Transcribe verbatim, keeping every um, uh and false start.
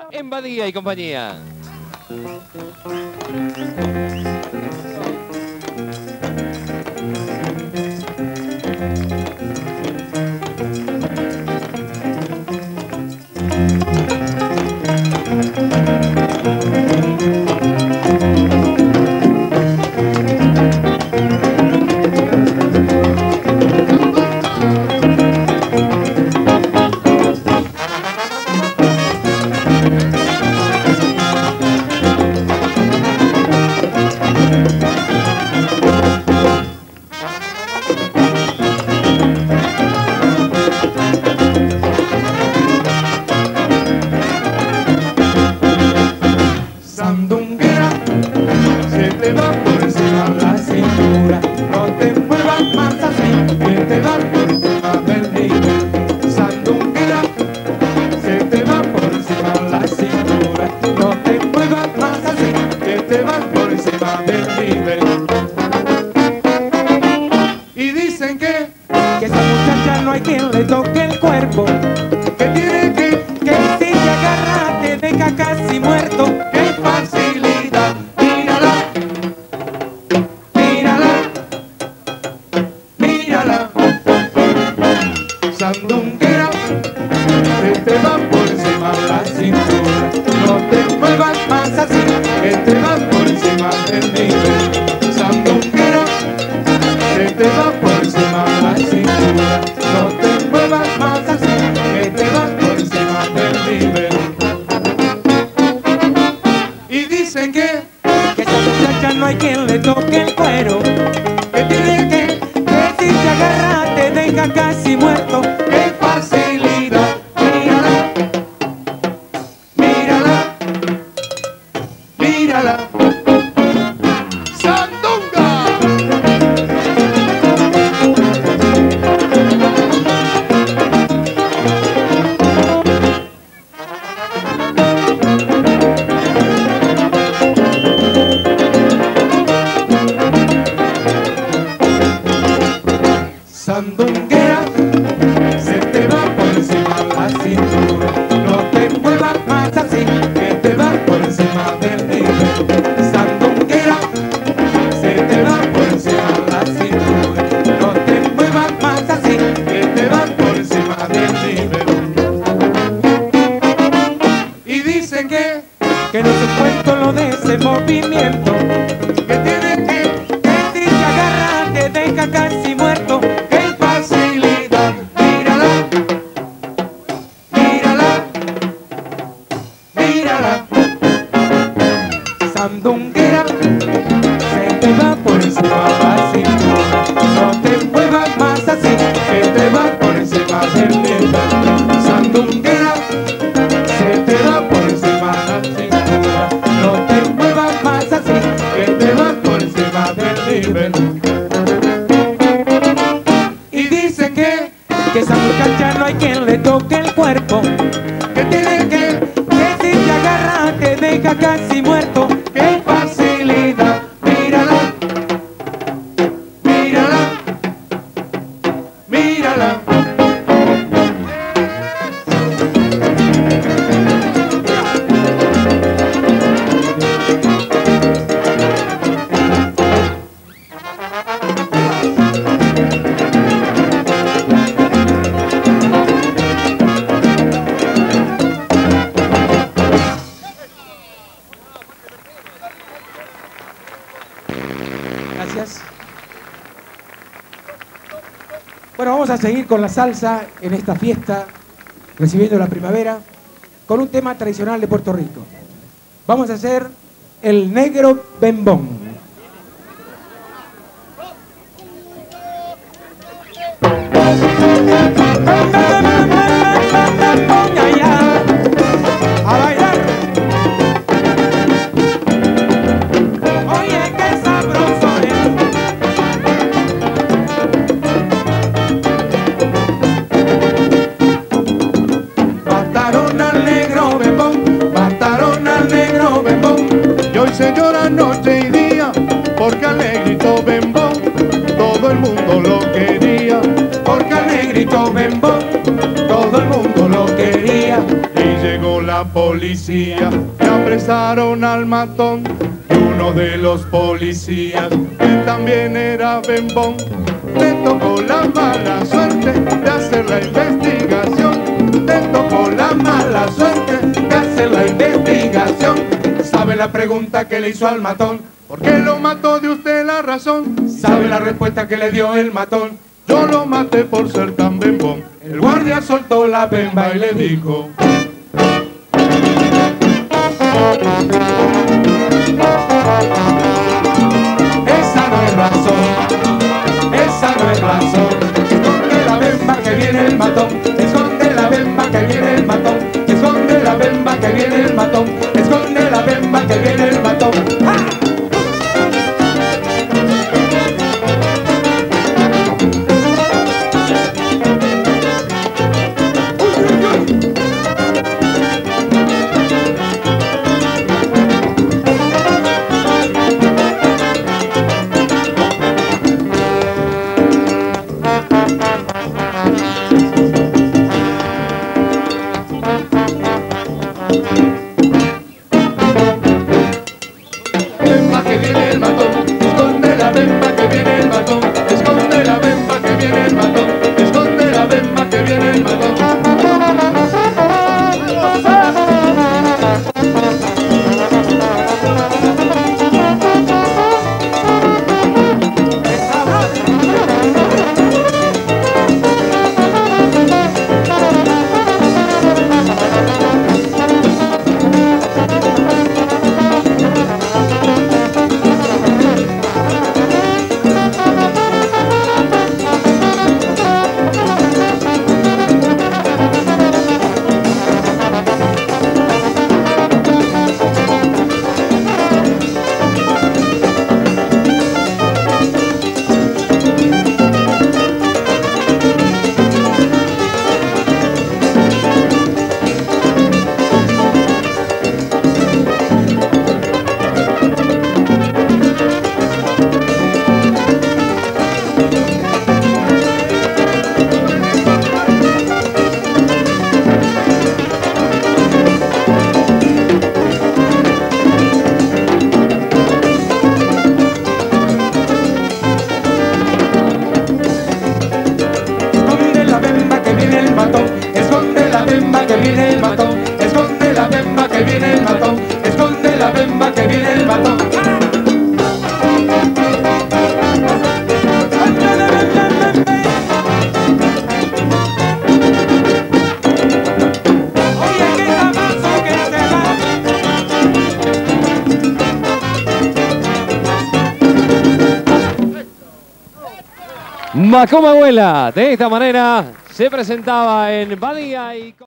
en Badía y compañía. Sandunguera, se te va por encima la cintura, no te muevas más así, que te va por encima del nivel. Sandunguera, se te va por encima la cintura, no te muevas más así, que te va por encima del nivel. Y dicen que, que esa muchacha no hay quien le toque el cuerpo, que tiene que, que si te agarra te deja casi muerto. ¡Qué facilidad! Mírala, mírala, mírala. Sandunguera, se te va por encima la cintura, no te muevas más así, que te va por encima del nivel. Sandunguera, se te va por encima la cintura, no te muevas más así, que te va por encima del nivel. Y dicen que, que esa muchacha no hay quien le toque el cuero, que tiene que, que si te agarra te deja casi muerto. ¡Qué facilidad! Mírala, mírala, mírala. ¡Sandunga! Sandunguera, se te va por encima la cintura, no te muevas más así, que te va por encima del nivel. Sandunguera, se te va por encima la cintura, no te muevas más así, que te va por encima del nivel. Y dicen que, que no se cuento lo de ese movimiento, que tiene que, que si te agarra te deja casi muerto. Facilidad, mírala, mírala, mírala. Sandunguera, se te va por encima la cintura, no te muevas más así, que te va por encima del nivel. Sandunguera, se te va por encima la cintura, no te muevas más así, que te va por encima del nivel. Que esa muchacha no hay quien le toque el cuerpo, que tiene que, que si te agarra te deja casi muerto. ¡Qué facilidad! Mírala, mírala, mírala. Gracias. Bueno, vamos a seguir con la salsa en esta fiesta, recibiendo la primavera, con un tema tradicional de Puerto Rico. Vamos a hacer el negro bembón. A bailar. Oye, qué sabroso es. Mataron al negro bembón, mataron al negro bembón. Y hoy se llora noche y día policías que apresaron al matón. Y uno de los policías, que también era bembón, le tocó la mala suerte de hacer la investigación. Le tocó la mala suerte de hacer la investigación. ¿Sabe la pregunta que le hizo al matón? ¿Por qué lo mató de usted la razón? ¿Sabe la respuesta que le dio el matón? Yo lo maté por ser tan bembón. El guardia soltó la bemba y le dijo: esa no es razón, esa no es razón. Esconde la bemba que viene el matón, esconde la bemba que viene el matón, esconde la bemba que viene el matón, esconde la bemba que viene el matón. ¡Ah! Bemba que viene el matón, esconde la bemba que viene el matón, esconde la bemba que viene el matón, esconde la bemba que viene el matón. Esconde la bemba que viene el matón, esconde la bemba que viene el matón, esconde la bemba que viene el matón. Oye, qué tamazo que se Macó Mahuela, de esta manera se presentaba en Badía y...